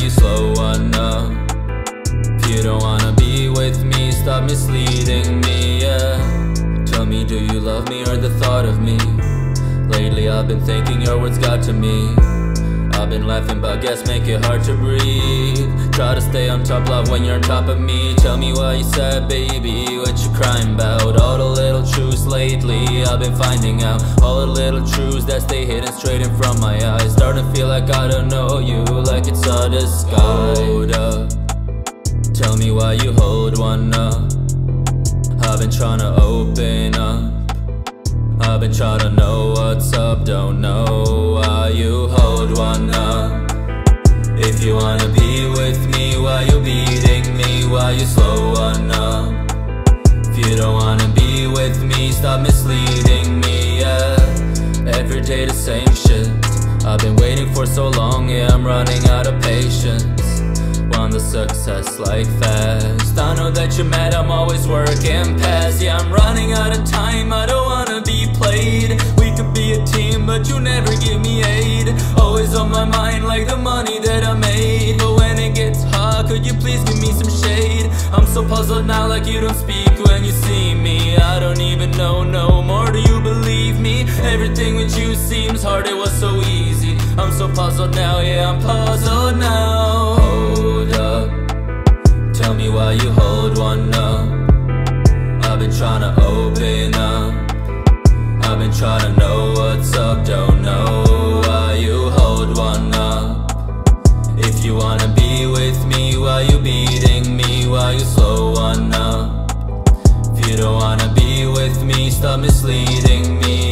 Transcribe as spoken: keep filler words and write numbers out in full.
you slow one up? If you don't wanna be with me, stop misleading me, yeah. Tell me, do you love me or the thought of me? Lately I've been thinking your words got to me. I've been laughing but guess make it hard to breathe. Try to stay on top, love, when you're on top of me. Tell me why you sad, baby, what you crying about? All the little truths lately I've been finding out. All the little truths that stay hidden straight in front my eyes. Starting to feel like I don't know you, like it's a disguise. Hold up, tell me why you hold one up. I've been trying to open up. I've been trying to know what's up, don't know why you hold one up. If you wanna be with me, why you beating me, why you slow one up? If you don't wanna be with me, stop misleading me, yeah. Every day the same shit, I've been waiting for so long, yeah, I'm running out of patience. Want the success like fast. I know that you're mad, I'm always working past. Yeah, I'm running out of time, I don't wanna be played. We could be a team, but you never give me aid. Always on my mind like the money that I made. But when it gets hot, could you please give me some shade? I'm so puzzled now, like you don't speak when you see me. I don't even know no more, do you believe me? Everything with you seems hard, it was so easy. I'm so puzzled now, yeah, I'm puzzled now. Hold up, tell me why you hold one up. I've been trying to open up. I've been trying to know what's up, don't know why you hold one up. If you wanna be with me, why you beating me, why you slow one up? If you don't wanna be with me, stop misleading me.